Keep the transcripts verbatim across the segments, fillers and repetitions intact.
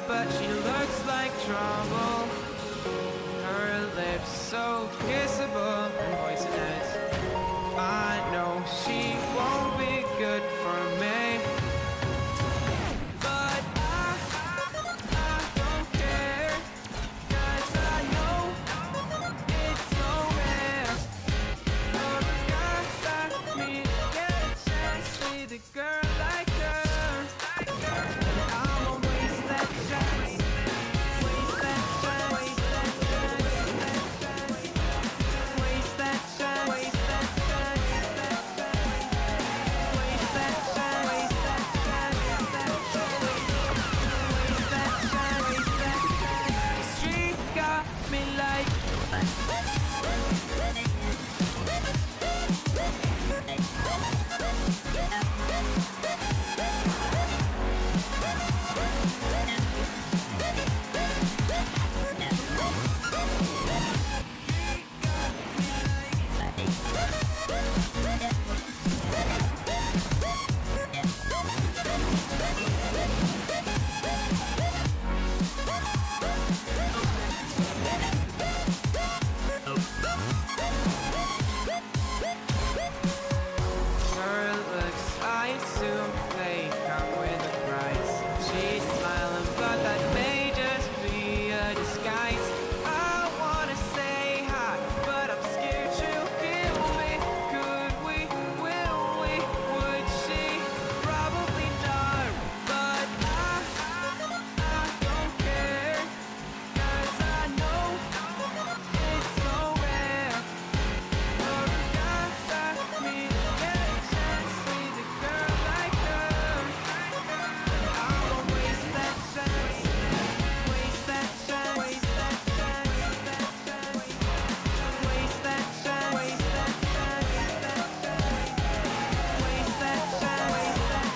but she looks like trouble. Her lips so kissable and poisonous. I know she won't be good for me, but I, I don't care, 'cause I know it's so rare for a guy like me to get a chance with a girl like her. I'ma waste that chance, waste that chance, waste that chance, waste that chance, waste that chance, waste that chance, waste that chance, waste that chance, waste that chance. The street got me like. Her looks, I assume they come with a price. She's smiling, but that may just be a disguise. I wanna say hi, but I'm scared she'll kill me. Could we, will we, would she? Probably not, but I, I don't care, 'cause I know it's so rare for a guy like me to get a chance with a girl like her. I'ma waste that chance, waste that chance, waste that chance, waste that chance, waste that chance, waste that chance, waste that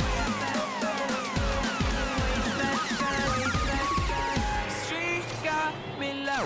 chance, waste that chance. Street got me low.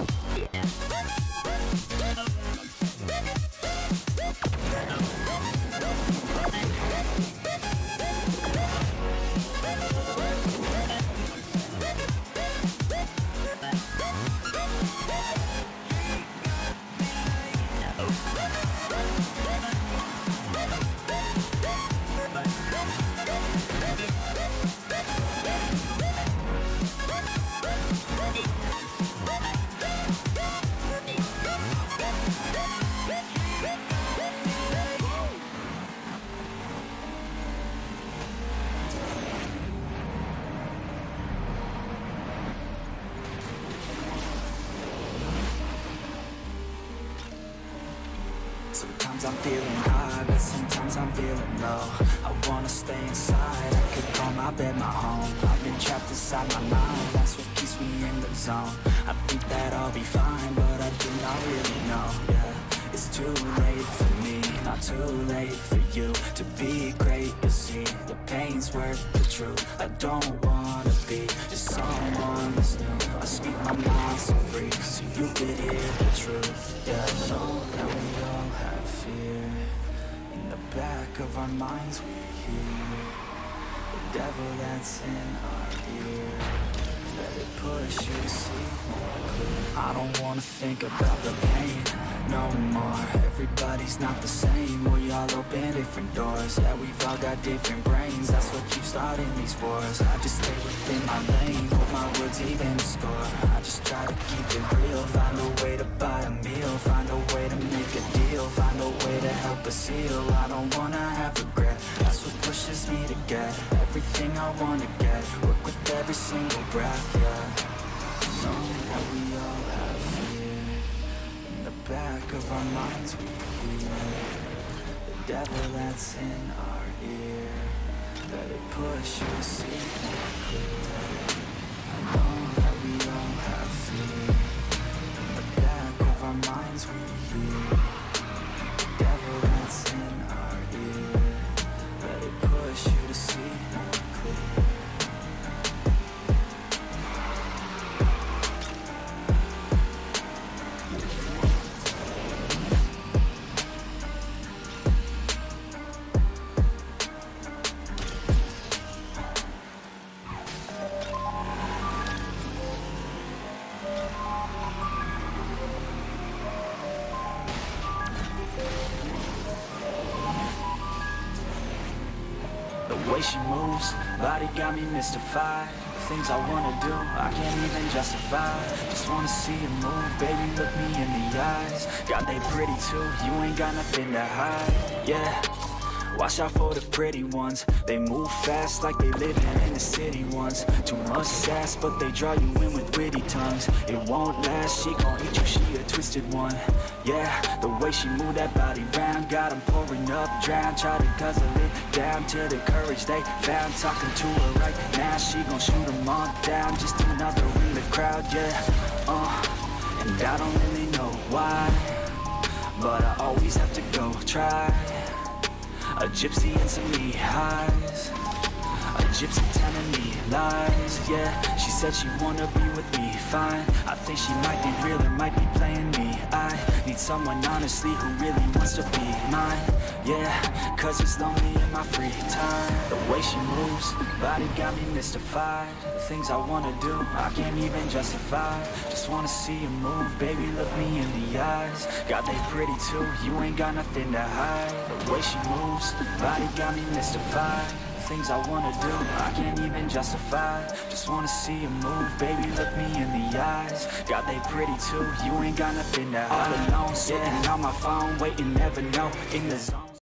Sometimes I'm feeling high, but sometimes I'm feeling low. I wanna stay inside, I could call my bed my home. I've been trapped inside my mind, that's what keeps me in the zone. I think that I'll be fine, but I do not really know, yeah. It's too late for me, not too late for you. To be great, you see, the pain's worth the truth. I don't wanna be just someone that's new. I speak my mind so free, so you could hear the truth. Yeah, I know that we all have fear. In the back of our minds we hear the devil that's in our ear. Let it push you to see more clear. I don't wanna think about the pain no more. Everybody's not the same, we all open different doors. Yeah, we've all got different brains, that's what keeps starting these wars. I just stay within my lane, hope my words even score. I just try to keep it real, find a way to buy a meal, find a way to make a deal, find a way to help us heal. I don't wanna have regret, that's what pushes me to get everything I wanna get. Work with every single breath, yeah. Know that we all have fear. In the back of our minds we hear the devil that's in our ear. Let it push you to see more clear. I know that we all have fear. In the back of our minds we hear the devil that's in our ear. Let it push you to see more clear. The way she moves, body got me mystified. Things I wanna do, I can't even justify. Just wanna see you move, baby, look me in the eyes. God, they pretty too, you ain't got nothing to hide. Yeah, watch out for the pretty ones. They move fast like they living in the city ones. Too much sass, but they draw you in with witty tongues. It won't last, she gon' eat you, she a twisted one. Yeah, the way she move that body round, got them pouring up, drown. Try to guzzle it down to the courage they found. Talking to her right now, she gon' shoot them all down. Just another in the crowd, yeah. Uh, and I don't really know why, but I always have to go try. A gypsy and some knee highs, a gypsy telling me lies. Yeah, she said she wanna be with me, fine. I think she might be real or might be playing me. I need someone honestly who really wants to be mine. Yeah, cause it's lonely in my free time. The way she moves, body got me mystified. The things I wanna do, I can't even justify. Just wanna see you move, baby, look me in the eyes. God, they pretty too, you ain't got nothing to hide. The way she moves, body got me mystified. Things I wanna do, I can't even justify. Just wanna see you move, baby, look me in the eyes. God, they pretty too, you ain't got nothing to hide. All alone, sitting on my phone, waiting, never know, in the zone.